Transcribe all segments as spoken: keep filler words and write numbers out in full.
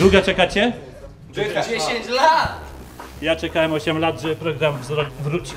Długo czekacie? dziesięć lat! Ja czekałem osiem lat, żeby program wrócił.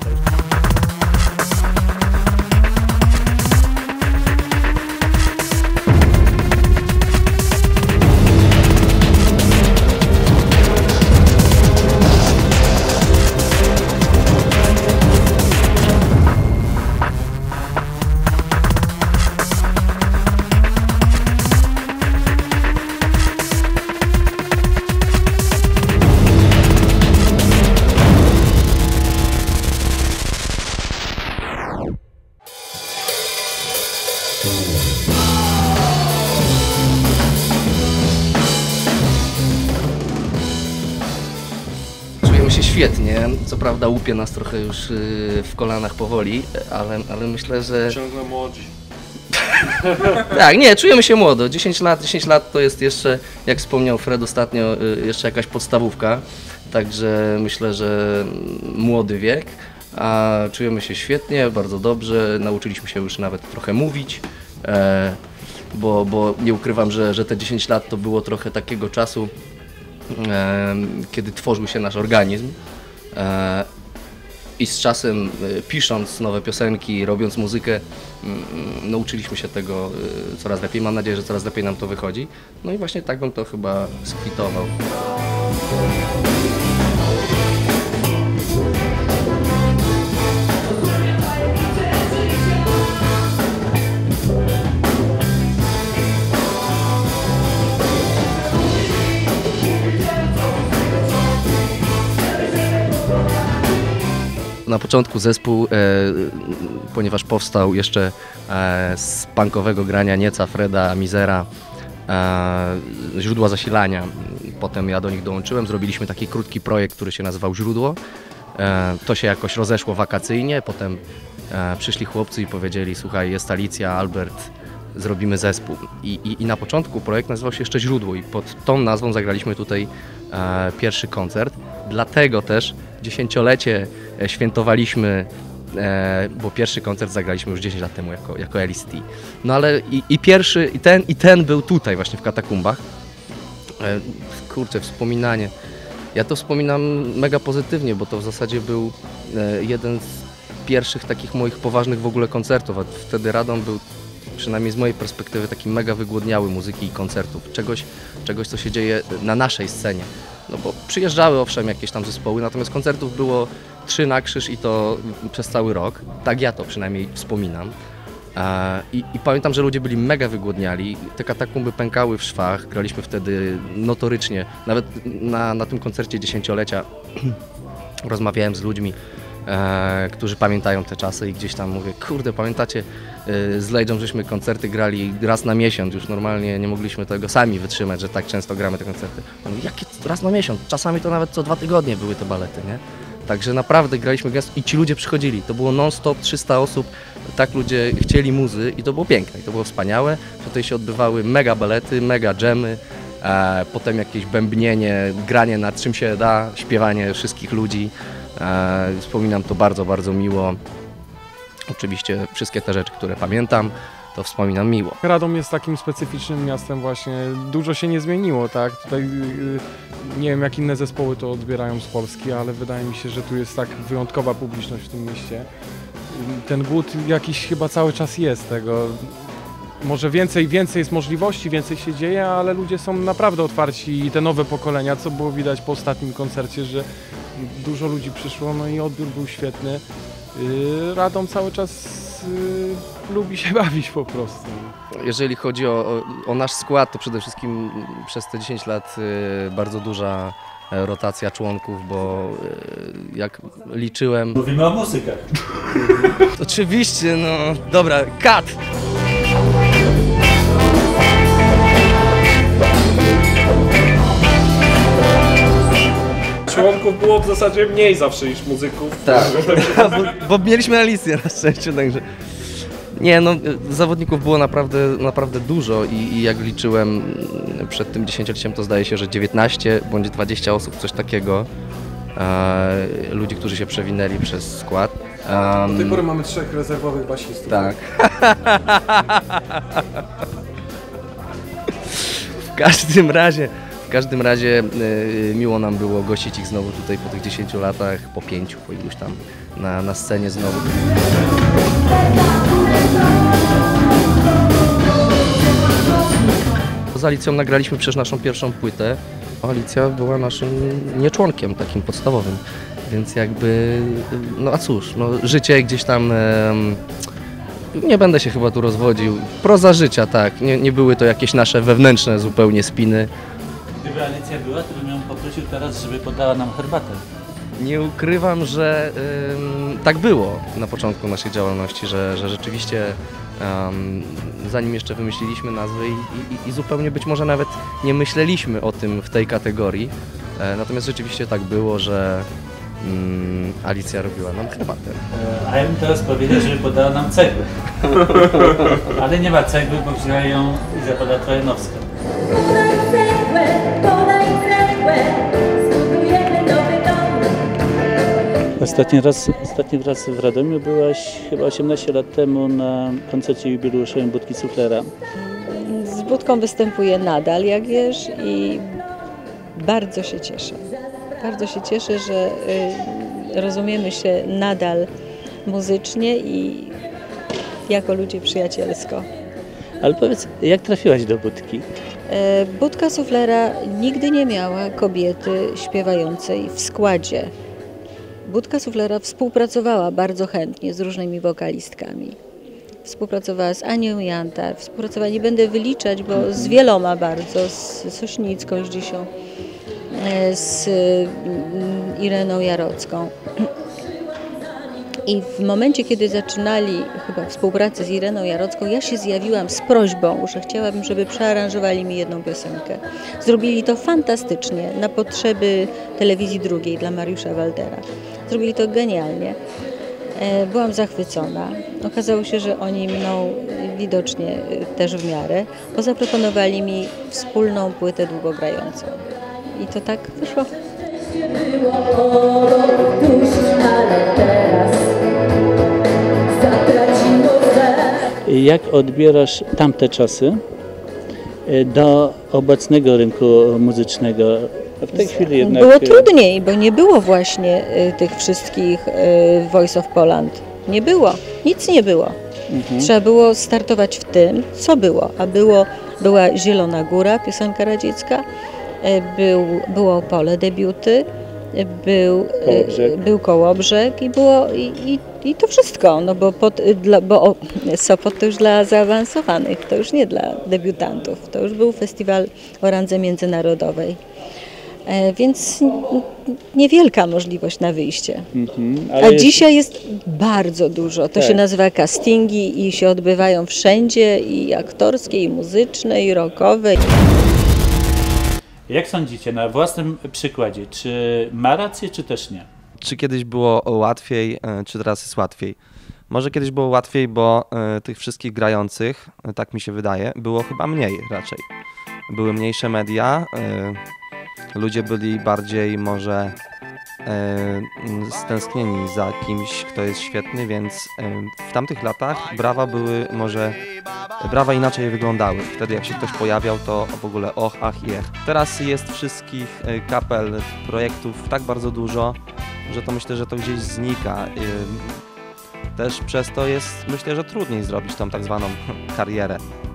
Czujemy się świetnie, co prawda łupie nas trochę już w kolanach powoli, ale, ale myślę, że... Ciągle młodzi. Tak, nie, czujemy się młodo. dziesięć lat, dziesięć lat to jest jeszcze, jak wspomniał Fred ostatnio, jeszcze jakaś podstawówka. Także myślę, że młody wiek, a czujemy się świetnie, bardzo dobrze. Nauczyliśmy się już nawet trochę mówić, e, bo, bo nie ukrywam, że, że te dziesięć lat to było trochę takiego czasu, e, kiedy tworzył się nasz organizm. E, I z czasem, pisząc nowe piosenki, robiąc muzykę, nauczyliśmy się tego coraz lepiej. Mam nadzieję, że coraz lepiej nam to wychodzi. No i właśnie tak bym to chyba skwitował. Na początku zespół, e, ponieważ powstał jeszcze e, z punkowego grania Nieca, Freda, Mizera, e, źródła zasilania. Potem ja do nich dołączyłem, zrobiliśmy taki krótki projekt, który się nazywał Źródło. E, to się jakoś rozeszło wakacyjnie, potem e, przyszli chłopcy i powiedzieli: słuchaj, jest Alicja, Albert, zrobimy zespół. I, i, I na początku projekt nazywał się jeszcze Źródło i pod tą nazwą zagraliśmy tutaj e, pierwszy koncert. Dlatego też dziesięciolecie świętowaliśmy, e, bo pierwszy koncert zagraliśmy już dziesięć lat temu jako, jako L S T. No ale i, i pierwszy, i ten, i ten był tutaj właśnie w Katakumbach. E, kurczę, wspominanie. Ja to wspominam mega pozytywnie, bo to w zasadzie był e, jeden z pierwszych takich moich poważnych w ogóle koncertów, a wtedy Radom był, przynajmniej z mojej perspektywy, taki mega wygłodniały muzyki i koncertów. Czegoś, czegoś co się dzieje na naszej scenie. No bo przyjeżdżały owszem jakieś tam zespoły, natomiast koncertów było trzy na krzyż i to przez cały rok. Tak ja to przynajmniej wspominam. I, i pamiętam, że ludzie byli mega wygłodniali. Te katakumby pękały w szwach. Graliśmy wtedy notorycznie. Nawet na, na tym koncercie dziesięciolecia rozmawiałem z ludźmi, e, którzy pamiętają te czasy i gdzieś tam mówię: kurde, pamiętacie, e, z Lejdą żeśmy koncerty grali raz na miesiąc, już normalnie nie mogliśmy tego sami wytrzymać, że tak często gramy te koncerty. On mówi: jakie raz na miesiąc? Czasami to nawet co dwa tygodnie były te balety, nie? Także naprawdę graliśmy gwiazd i ci ludzie przychodzili. To było non-stop, trzysta osób, tak ludzie chcieli muzy i to było piękne i to było wspaniałe. Tutaj się odbywały mega balety, mega dżemy, e, potem jakieś bębnienie, granie na czym się da, śpiewanie wszystkich ludzi. E, wspominam to bardzo, bardzo miło. Oczywiście wszystkie te rzeczy, które pamiętam, to wspominam miło. Radom jest takim specyficznym miastem właśnie. Dużo się nie zmieniło, tak? Tutaj yy, nie wiem, jak inne zespoły to odbierają z Polski, ale wydaje mi się, że tu jest tak wyjątkowa publiczność w tym mieście. Ten głód jakiś chyba cały czas jest tego. Może więcej, więcej jest możliwości, więcej się dzieje, ale ludzie są naprawdę otwarci i te nowe pokolenia, co było widać po ostatnim koncercie, że dużo ludzi przyszło, no i odbiór był świetny. Yy, Radom cały czas Yy, lubi się bawić po prostu. Jeżeli chodzi o, o, o nasz skład, to przede wszystkim przez te dziesięć lat yy, bardzo duża rotacja członków, bo yy, jak liczyłem... Mówimy o muzykach. Oczywiście, no dobra, cut! Członków było w zasadzie mniej zawsze niż muzyków. Tak, bo, bo mieliśmy Alicję na szczęście, także... Nie, no zawodników było naprawdę, naprawdę dużo i, i jak liczyłem przed tym dziesięcioleciem, to zdaje się, że dziewiętnaście bądź dwadzieścia osób, coś takiego. E, ludzi, którzy się przewinęli przez skład. Um, Do tej pory mamy trzech rezerwowych basistów. Tak. W każdym razie, w W każdym razie y, miło nam było gościć ich znowu tutaj po tych dziesięciu latach, po pięciu, po iluś tam na, na scenie znowu. Z Alicją nagraliśmy przecież naszą pierwszą płytę. Alicja była naszym nieczłonkiem takim podstawowym, więc jakby, no a cóż, no, życie gdzieś tam, em, nie będę się chyba tu rozwodził, proza życia, tak, nie, nie były to jakieś nasze wewnętrzne zupełnie spiny. Gdyby Alicja była, to bym ją poprosił teraz, żeby podała nam herbatę. Nie ukrywam, że ym, tak było na początku naszej działalności, że, że rzeczywiście ym, zanim jeszcze wymyśliliśmy nazwy i, i, i zupełnie być może nawet nie myśleliśmy o tym w tej kategorii, e, natomiast rzeczywiście tak było, że ym, Alicja robiła nam herbatę. E, A ja bym teraz powiedział, żeby podała nam cegłę. Ale nie ma cegły, bo wzięła ją Izabela Trojanowska. Podaj cegłę, podaj cegłę, zbudujemy nowy dom. Ostatni raz, ostatni raz w Radomiu byłaś chyba osiemnaście lat temu na koncercie jubileuszowym Budki Suflera. Z Budką występuję nadal, jak wiesz, i bardzo się cieszę. Bardzo się cieszę, że y, rozumiemy się nadal muzycznie i jako ludzie przyjacielsko. Ale powiedz, jak trafiłaś do Budki? E, Budka Suflera nigdy nie miała kobiety śpiewającej w składzie. Budka Suflera współpracowała bardzo chętnie z różnymi wokalistkami. Współpracowała z Anią Jantar, współpracowała, nie będę wyliczać, bo z wieloma bardzo, z Sośnicką, z Dzisią, e, z mm, Ireną Jarocką. I w momencie, kiedy zaczynali chyba współpracę z Ireną Jarocką, ja się zjawiłam z prośbą, że chciałabym, żeby przearanżowali mi jedną piosenkę. Zrobili to fantastycznie, na potrzeby telewizji drugiej dla Mariusza Waldera. Zrobili to genialnie. E, Byłam zachwycona. Okazało się, że oni mną widocznie też w miarę, bo zaproponowali mi wspólną płytę długogrającą. I to tak wyszło. Było obok dusz, ale teraz zatraciło ze. Jak odbierasz tamte czasy do obecnego rynku muzycznego? W tej chwili jednak... Było trudniej, bo nie było właśnie y, tych wszystkich y, Voice of Poland. Nie było, nic nie było. Mhm. Trzeba było startować w tym, co było. A było, była Zielona Góra, piosenka radziecka, y, był, było Pole debiuty, y, był Kołobrzeg. y, był Kołobrzeg i było i, i, i to wszystko, no bo, pod, y, dla, bo o, Sopot to już dla zaawansowanych, to już nie dla debiutantów. To już był festiwal o randze międzynarodowej. E, Więc n- n- niewielka możliwość na wyjście. Mhm, A ale jest- dzisiaj jest bardzo dużo. To Tak. się nazywa castingi i się odbywają wszędzie, i aktorskie, i muzyczne, i rockowe. Jak sądzicie, na własnym przykładzie, czy ma rację, czy też nie? Czy kiedyś było łatwiej, e, czy teraz jest łatwiej? Może kiedyś było łatwiej, bo e, tych wszystkich grających, e, tak mi się wydaje, było chyba mniej raczej. Były mniejsze media, e, ludzie byli bardziej może e, stęsknieni za kimś, kto jest świetny, więc e, w tamtych latach brawa były może, brawa inaczej wyglądały. Wtedy jak się ktoś pojawiał, to w ogóle och, ach i ech. Teraz jest wszystkich e, kapel, projektów tak bardzo dużo, że to myślę, że to gdzieś znika. E, Też przez to jest, myślę, że trudniej zrobić tą tak zwaną karierę.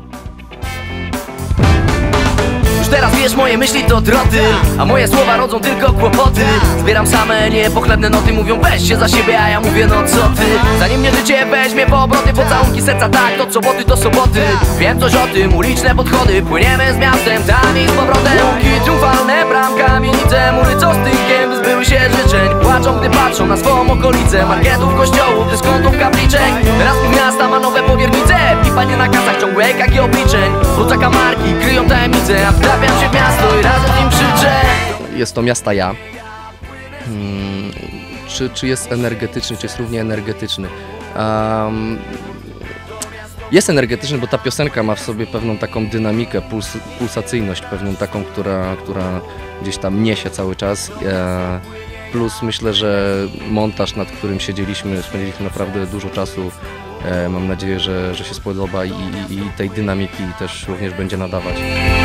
Już teraz wiesz, moje myśli to droty, a moje słowa rodzą tylko kłopoty. Zbieram same niepochlebne noty, mówią weź się za siebie, a ja mówię no co ty. Zanim mnie życie weźmie po obroty, pocałunki serca tak, to soboty to soboty. Wiem coś o tym, uliczne podchody, płyniemy z miastem, tam i z powrotem. Łuki triumfalne, bram, kamienice, mury co z tynkiem wyzbyły się życzeń. Płaczą, gdy patrzą na swą okolicę, marketów, kościołów, dyskontów, kapliczek. Teraz pół miasta ma nowe powiernice, pipanie na kasach, ciągłe jak i obliczeń. Wrócaka marki, kryją tajemnice, a wtrafiam się w miasto i razem z nim krzyczę. Jest to Miasta Ja. Hmm, czy, czy jest energetyczny, czy jest równie energetyczny? Um, jest energetyczny, bo ta piosenka ma w sobie pewną taką dynamikę, puls, pulsacyjność, pewną taką, która, która gdzieś tam niesie cały czas. E, plus myślę, że montaż, nad którym siedzieliśmy, spędziliśmy naprawdę dużo czasu, Mam nadzieję, że, że się spodoba i, i, i tej dynamiki też również będzie nadawać.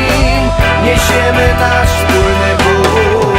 Niesiemy nasz wspólny ból.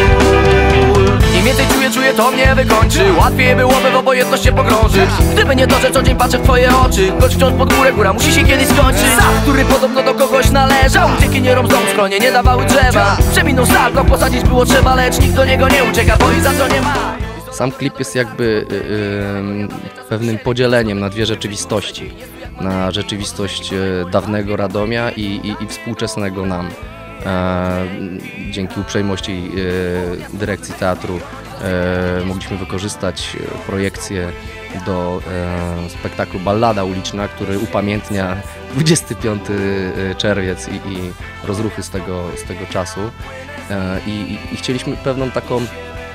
Im więcej czuję, czuję, to mnie wykończy. Łatwiej byłoby w obojętność się pogrążyć, gdyby nie to, że co dzień patrzę w twoje oczy. Choć wciąż pod górę, góra musi się kiedyś skończyć. Sad, który podobno do kogoś należał, uciekinierom z domu skronie nie dawały drzewa. Przeminął stal, go posadzić było trzeba, lecz nikt do niego nie ucieka, bo i za co nie ma. Sam klip jest jakby yy, pewnym podzieleniem na dwie rzeczywistości. Na rzeczywistość dawnego Radomia i, i, i współczesnego nam. E, dzięki uprzejmości e, dyrekcji teatru e, mogliśmy wykorzystać projekcję do e, spektaklu Ballada uliczna, który upamiętnia dwudziesty piąty czerwiec i, i rozruchy z tego, z tego czasu. E, i, i chcieliśmy pewną taką mm,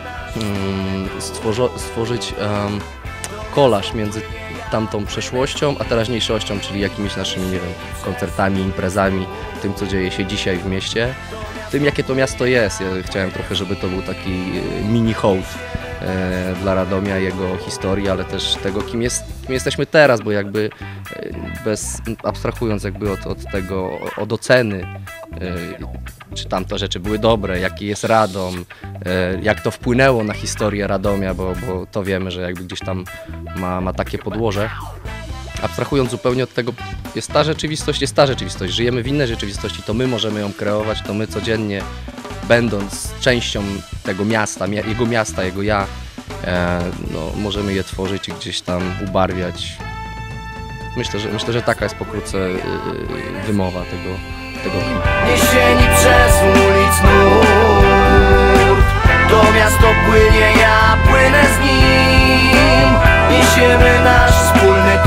stworzo, stworzyć um, kolaż między tamtą przeszłością, a teraźniejszością, czyli jakimiś naszymi, nie wiem, koncertami, imprezami, tym, co dzieje się dzisiaj w mieście, tym, jakie to miasto jest. Ja chciałem trochę, żeby to był taki mini hołd e, dla Radomia, jego historii, ale też tego, kim, jest, kim jesteśmy teraz, bo jakby e, bez, abstrahując jakby od, od tego, od oceny, e, czy tamte rzeczy były dobre, jaki jest Radom, e, jak to wpłynęło na historię Radomia, bo, bo to wiemy, że jakby gdzieś tam ma, ma takie podłoże. Abstrahując zupełnie od tego, jest ta rzeczywistość, jest ta rzeczywistość. Żyjemy w innej rzeczywistości, to my możemy ją kreować, to my codziennie, będąc częścią tego miasta, jego miasta, jego ja, e, no, możemy je tworzyć i gdzieś tam ubarwiać. Myślę, że, myślę, że taka jest pokrótce yy, wymowa tego, tego klipu. Niesieni przez ulic nurt, to miasto płynie, ja płynę z nim. Niesiemy nasz wspólny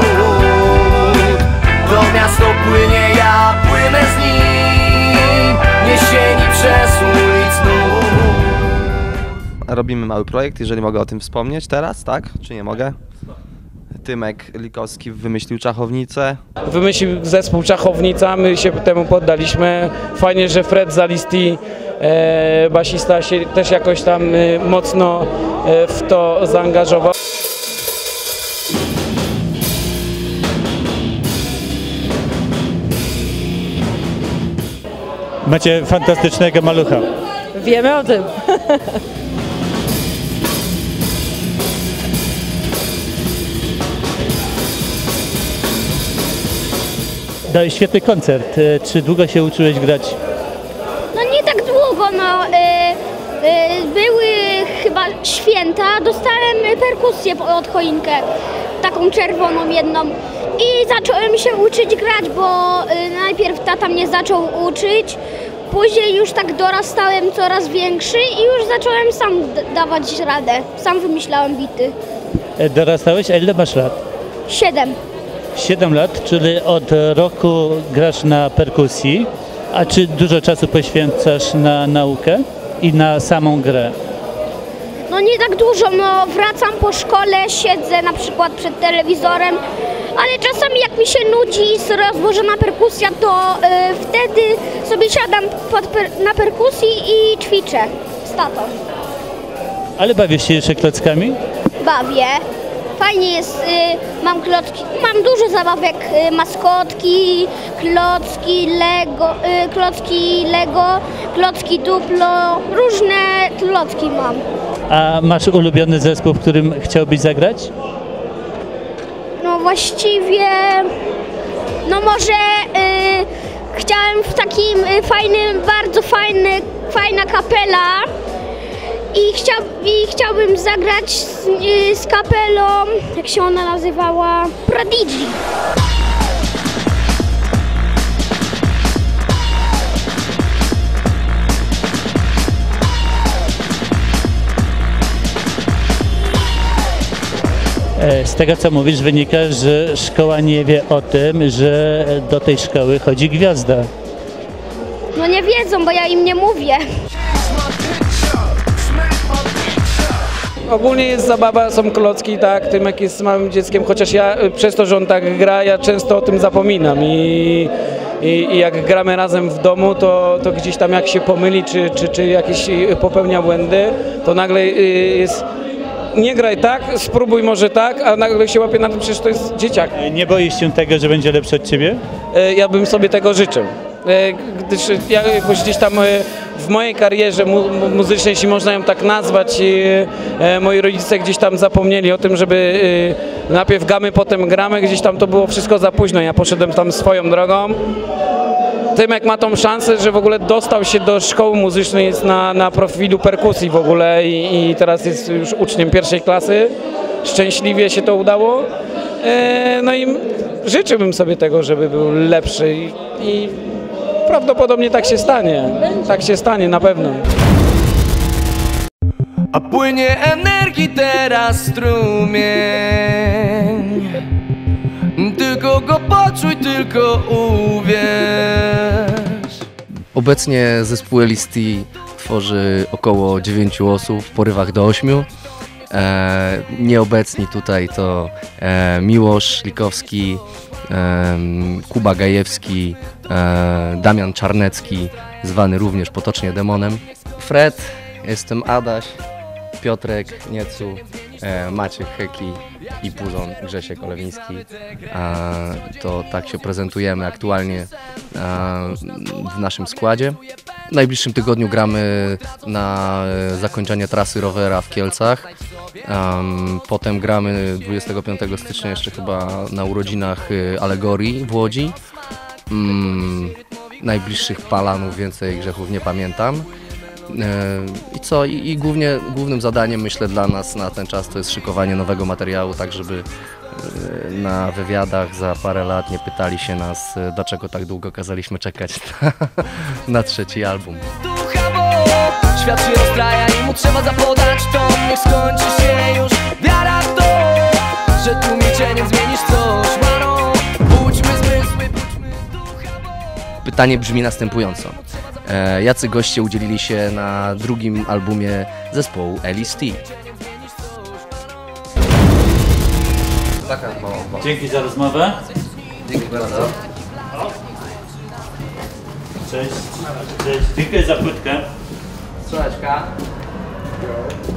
trud, to miasto płynie, ja płynę z nim. Niesieni przez ulic nurt. Robimy mały projekt, jeżeli mogę o tym wspomnieć teraz, tak? Czy nie mogę? Tymek Likowski wymyślił czachownicę. Wymyślił zespół Czachownica, my się temu poddaliśmy. Fajnie, że Fred Zalisti, e, basista, się też jakoś tam e, mocno e, w to zaangażował. Macie fantastycznego malucha. Wiemy o tym. Dałeś świetny koncert. Czy długo się uczyłeś grać? No nie tak długo, no. Y, y, były chyba święta, dostałem perkusję od choinkę, taką czerwoną jedną. I zacząłem się uczyć grać, bo y, najpierw tata mnie zaczął uczyć, później już tak dorastałem coraz większy i już zacząłem sam dawać radę. Sam wymyślałem bity. Dorastałeś? A ile masz lat? Siedem. Siedem lat, czyli od roku grasz na perkusji. A czy dużo czasu poświęcasz na naukę i na samą grę? No nie tak dużo, no wracam po szkole, siedzę na przykład przed telewizorem, ale czasami jak mi się nudzi rozłożona perkusja, to y, wtedy sobie siadam pod per na perkusji i ćwiczę z tatą. Ale bawisz się jeszcze klockami? Bawię. Fajnie jest, y, mam klocki, mam dużo zabawek, y, maskotki, klocki, Lego, y, klocki Lego, klocki Duplo, różne klocki mam. A masz ulubiony zespół, w którym chciałbyś zagrać? No właściwie, no może y, chciałem w takim y, fajnym, bardzo fajny, fajna kapela i, chciał, i chciałbym zagrać z, y, z kapelą, jak się ona nazywała, Prodigy. Z tego, co mówisz, wynika, że szkoła nie wie o tym, że do tej szkoły chodzi gwiazda. No nie wiedzą, bo ja im nie mówię. Ogólnie jest zabawa, są klocki, tak, Tymek jest małym dzieckiem, chociaż ja przez to, że on tak gra, ja często o tym zapominam i, i, i jak gramy razem w domu, to, to gdzieś tam jak się pomyli, czy, czy, czy jakieś popełnia błędy, to nagle jest nie graj tak, spróbuj może tak, a nagle się łapie na tym, przecież to jest dzieciak. Nie boisz się tego, że będzie lepszy od ciebie? E, Ja bym sobie tego życzył. E, Gdyż ja jakoś gdzieś tam e, w mojej karierze mu mu- muzycznej, jeśli można ją tak nazwać, e, e, moi rodzice gdzieś tam zapomnieli o tym, żeby e, najpierw gamy, potem gramy, gdzieś tam to było wszystko za późno. Ja poszedłem tam swoją drogą. Tymek ma tą szansę, że w ogóle dostał się do szkoły muzycznej, jest na, na profilu perkusji w ogóle i, i teraz jest już uczniem pierwszej klasy. Szczęśliwie się to udało. E, no i życzyłbym sobie tego, żeby był lepszy i, i prawdopodobnie tak się stanie. Tak się stanie na pewno. A płynie energii teraz strumień. Tylko go poczuj, tylko uwierz. Obecnie zespół L S T tworzy około dziewięciu osób, w porywach do ośmiu. E, nieobecni tutaj to e, Miłosz Likowski, e, Kuba Gajewski, e, Damian Czarnecki, zwany również potocznie Demonem. Fred, jestem Adaś, Piotrek Niecu, e, Maciek Heki i Puzon Grzesiek Olewiński. E, to tak się prezentujemy aktualnie e, w naszym składzie. W najbliższym tygodniu gramy na e, zakończenie trasy rowera w Kielcach. Um, potem gramy dwudziestego piątego stycznia jeszcze chyba na urodzinach e, Alegorii w Łodzi. Mm, najbliższych planów więcej grzechów nie pamiętam. I co? I, i głównie, głównym zadaniem, myślę, dla nas na ten czas to jest szykowanie nowego materiału, tak żeby na wywiadach za parę lat nie pytali się nas, dlaczego tak długo kazaliśmy czekać na, na trzeci album. Ducha, bo świat się rozstraja i mu trzeba zapodać to. Niech skończy się już wiara w to, że tu milczeniem zmienisz coś. Maro, budźmy zmysły, budźmy ducha, bo... Pytanie brzmi następująco. E, jacy goście udzielili się na drugim albumie zespołu L S T? Dzięki za rozmowę. Dziękuję bardzo. Cześć. Cześć. Dziękuję za płytkę. Słuchajka.